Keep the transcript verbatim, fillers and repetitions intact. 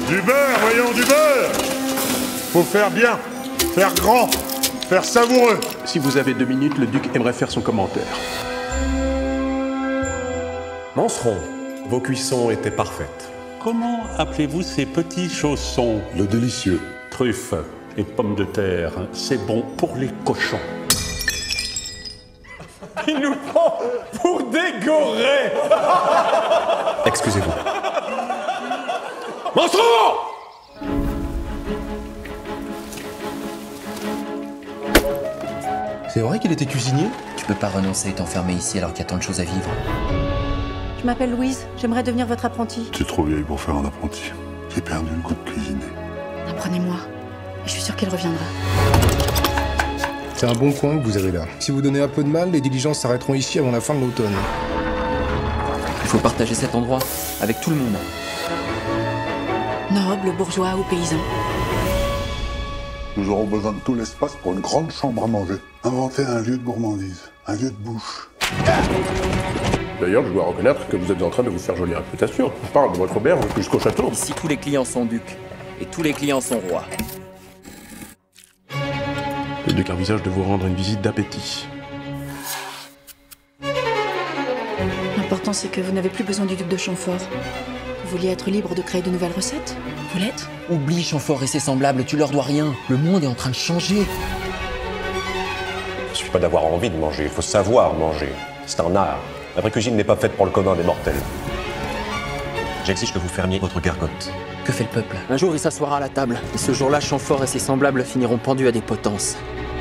Du beurre, voyons, du beurre. Faut faire bien, faire grand, faire savoureux. Si vous avez deux minutes, le duc aimerait faire son commentaire. Manceron, vos cuissons étaient parfaites. Comment appelez-vous ces petits chaussons? Le délicieux. Truffes et pommes de terre, c'est bon pour les cochons. Il nous prend pour des gorées. Excusez-vous. Manceron! C'est vrai qu'il était cuisinier? Tu peux pas renoncer et t'enfermer ici alors qu'il y a tant de choses à vivre. Je m'appelle Louise, j'aimerais devenir votre apprentie. Tu es trop vieille pour faire un apprenti. J'ai perdu le goût de cuisiner. Apprenez-moi, et je suis sûre qu'il reviendra. C'est un bon coin que vous avez là. Si vous donnez un peu de mal, les diligences s'arrêteront ici avant la fin de l'automne. Il faut partager cet endroit avec tout le monde. Nobles, bourgeois ou paysans. Nous aurons besoin de tout l'espace pour une grande chambre à manger. Inventer un lieu de gourmandise, un lieu de bouche. D'ailleurs, je dois reconnaître que vous êtes en train de vous faire jolie réputation. On parle de votre auberge jusqu'au château. Ici, tous les clients sont ducs et tous les clients sont rois. Le duc envisage de vous rendre une visite d'appétit. L'important, c'est que vous n'avez plus besoin du duc de Chamfort. Vous vouliez être libre de créer de nouvelles recettes? Vous l'êtes? Oublie Chamfort et ses semblables, tu leur dois rien. Le monde est en train de changer. Il ne suffit pas d'avoir envie de manger, il faut savoir manger. C'est un art. La vraie cuisine n'est pas faite pour le commun des mortels. J'exige que vous fermiez votre gargote. Que fait le peuple? Un jour, il s'assoira à la table. Et ce jour-là, Chamfort et ses semblables finiront pendus à des potences.